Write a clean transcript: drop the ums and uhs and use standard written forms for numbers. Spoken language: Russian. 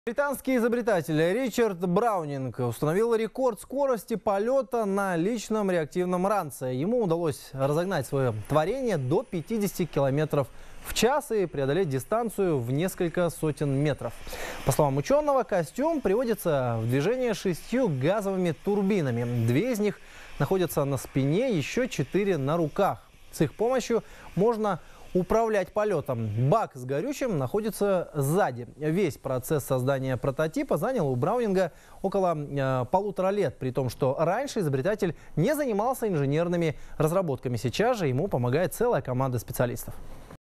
Британский изобретатель Ричард Браунинг установил рекорд скорости полета на личном реактивном ранце. Ему удалось разогнать свое творение до 50 км в час и преодолеть дистанцию в несколько сотен метров. По словам ученого, костюм приводится в движение 6 газовыми турбинами. 2 из них находятся на спине, еще 4 на руках. С их помощью можно управлять полетом. Бак с горючим находится сзади. Весь процесс создания прототипа занял у Браунинга около 1,5 лет, при том, что раньше изобретатель не занимался инженерными разработками. Сейчас же ему помогает целая команда специалистов.